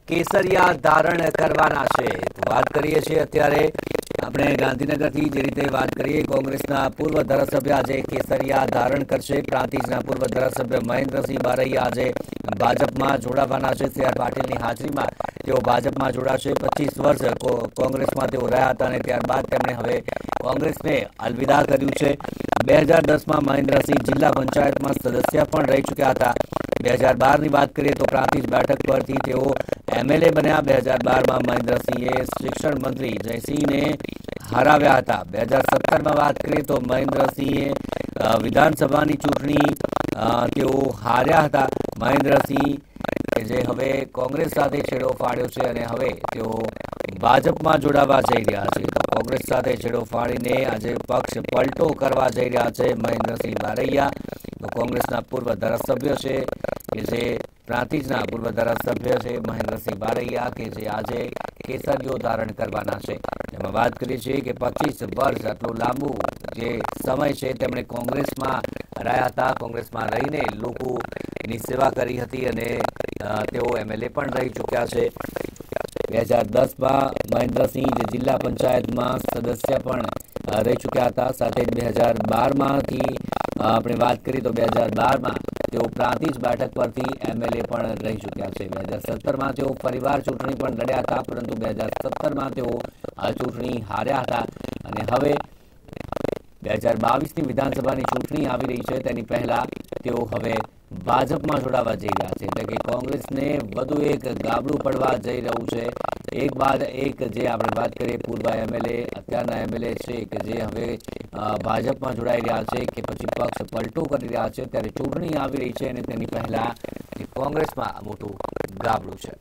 કેસરિયા ધારણ કરવાના છે। તો વાત કરીએ છીએ અત્યારે આપણે ગાંધીનગરથી જે રીતે વાત કરીએ, કોંગ્રેસના પૂર્વ ધારાસભ્ય આજે કેસરિયા ધારણ કરશે। પ્રાંતિજના પૂર્વ ધારાસભ્ય મહેન્દ્રસિંહ બારૈયા આજે ભાજપમાં જોડાવાના છે। સી આર પાટીલની હાજરીમાં તેઓ ભાજપમાં જોડાશે। 25 વર્ષ કોંગ્રેસમાં તેઓ રહ્યા હતા અને ત્યારબાદ તેમણે હવે કોંગ્રેસને અલવિદા કર્યું છે। 2010માં મહેન્દ્રસિંહ જિલ્લા પંચાયતમાં સદસ્ય પણ રહી ચૂક્યા હતા। 2012ની વાત કરીએ તો પ્રાંતિજ બેઠક પરથી તેઓ એમએલએ બન્યા। 2012માં મહેન્દ્રસિંહે શિક્ષણ મંત્રી જયસિંહને હરાવ્યા હતા। 2017માં વાત કરીએ તો મહેન્દ્રસિંહે વિધાનસભાની ચૂંટણી તેઓ હાર્યા હતા। મહેન્દ્રસિંહ કે જે હવે કોંગ્રેસ સાથે છેડો ફાડ્યો છે અને હવે તેઓ ભાજપમાં જોડાવા જઈ રહ્યા છે। તો કોંગ્રેસ સાથે છેડો ફાડીને આજે પક્ષ પલટો કરવા જઈ રહ્યા છે મહેન્દ્રસિંહ બારૈયા। તો કોંગ્રેસના પૂર્વ ધારાસભ્ય છે કે જે પ્રાંતિજના પૂર્વ ધારાસભ્ય છે મહેન્દ્રસિંહ બારૈયા કે જે આજે કેસરીઓ ધારણ કરવાના છે। એમાં વાત કરીએ છીએ કે 25 વર્ષ આટલું લાંબુ જે સમય છે તેમણે કોંગ્રેસમાં રહ્યા હતા। કોંગ્રેસમાં રહીને લોકોની સેવા કરી હતી અને તેઓ એમએલએ પણ રહી ચૂક્યા છે। 2010માં મહેન્દ્રસિંહ જે જિલ્લા પંચાયતમાં સદસ્ય પણ રહી ચૂક્યા હતા। સાથે જ 2012માંથી આપણે વાત કરીએ તો 2012માં તેઓ પ્રાંતિજ બેઠક પરથી એમએલએ પણ રહી ચૂક્યા છે। 2017માં તેઓ ફરીવાર ચૂંટણી પણ લડ્યા હતા, પરંતુ 2017માં તેઓ ચૂંટણી હાર્યા હતા અને હવે 2022ની વિધાનસભાની ચૂંટણી આવી રહી છે તેની પહેલા તેઓ હવે ભાજપમાં જોડાવા જઈ રહ્યા છે। એટલે કે કોંગ્રેસને વધુ એક ગાબડું પડવા જઈ રહ્યું છે। એક બાદ એક જે આપણે વાત કરીએ પૂર્વ એમએલએ અત્યારના એમએલએ છે કે જે હવે ભાજપમાં જોડાઈ રહ્યા છે કે પછી પક્ષ પલટો કરી રહ્યા છે, ત્યારે ચૂંટણી આવી રહી છે અને તેની પહેલા કોંગ્રેસમાં મોટું ગાબડું છે।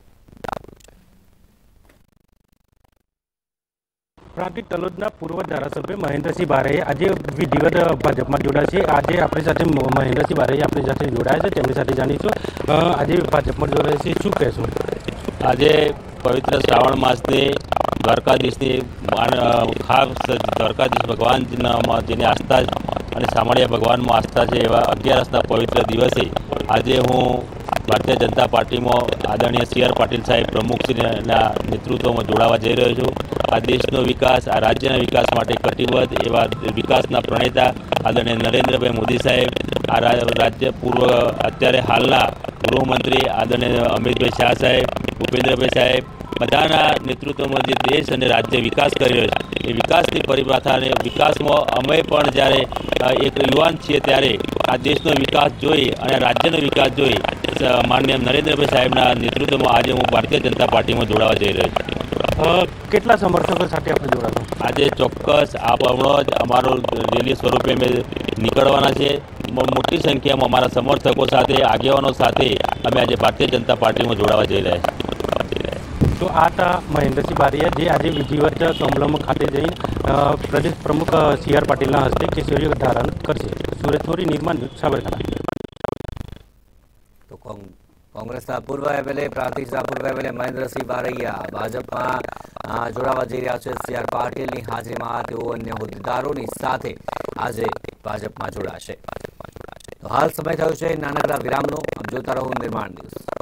પ્રાંતિજ તલોદના પૂર્વ ધારાસભ્ય મહેન્દ્રસિંહ બારૈયા આજે વિધિવત ભાજપમાં જોડાયા છે। આજે આપણી સાથે મહેન્દ્રસિંહ બારૈયા આપણી સાથે જોડાયા છે, તેમની સાથે જાણીશું આજે ભાજપમાં જોડાયા છે, શું કહેશો? આજે પવિત્ર શ્રાવણ માસની દ્વારકાધીશની ખાસ દ્વારકાધીશ ભગવાનના જેની આસ્થા અને શામળિયા ભગવાનમાં આસ્થા છે એવા 11 પવિત્ર દિવસે આજે હું ભારતીય જનતા પાર્ટીમાં આદરણીય સી આર પાટીલ સાહેબ પ્રમુખશ્રીના નેતૃત્વમાં જોડાવા જઈ રહ્યો છું। આ દેશનો વિકાસ, આ રાજ્યના વિકાસ માટે કટિબદ્ધ એવા વિકાસના પ્રણેતા આદરણીય નરેન્દ્રભાઈ મોદી સાહેબ, આ રાજ્ય પૂર્વ અત્યારે હાલના ગૃહમંત્રી આદરણીય અમિતભાઈ શાહ સાહેબ, ભૂપેન્દ્રભાઈ સાહેબ, બધાના નેતૃત્વમાં જે દેશ અને રાજ્ય વિકાસ કરી રહ્યો છે એ વિકાસની પરિભાષાને વિકાસમાં અમે પણ જ્યારે એક યુવાન છીએ ત્યારે આ દેશનો વિકાસ જોઈ અને રાજ્યનો વિકાસ જોઈ માનનીય નરેન્દ્રભાઈ સાહેબના નેતૃત્વમાં આજે હું ભારતીય જનતા પાર્ટીમાં જોડાવા જઈ રહ્યો છું। કેટલા સમર્થકો સાથે આપણે જોડાશો? આજે ચોક્કસ આપ હમણાં જ અમારો રેલી સ્વરૂપે અમે નીકળવાના છે। મોટી સંખ્યામાં અમારા સમર્થકો સાથે, આગેવાનો સાથે અમે આજે ભારતીય જનતા પાર્ટીમાં જોડાવા જઈ રહ્યા છીએ। તો આ હતા મહેન્દ્રસિંહ બારૈયા જે આજે વિધિવત કમલમ ખાતે જઈ પ્રદેશ પ્રમુખ સી આર પાટીલના હસ્તે કેસરીઓ ધારણ કરશે। સુરત થોરી નિર્માણ સાબરકાંઠા। તો કોંગ્રેસના પૂર્વ એમએલએ પ્રાંતિજના પૂર્વ એમએલએ મહેન્દ્રસિંહ બારૈયા ભાજપમાં જોડાવા જઈ રહ્યા છે। સી આર પાટીલની હાજરીમાં તેઓ અન્ય હોદ્દેદારોની સાથે આજે ભાજપમાં જોડાશે। તો હાલ સમય થયો છે નાનકડા વિરામનો। આપ જોતા રહો નિર્માણ ન્યૂઝ।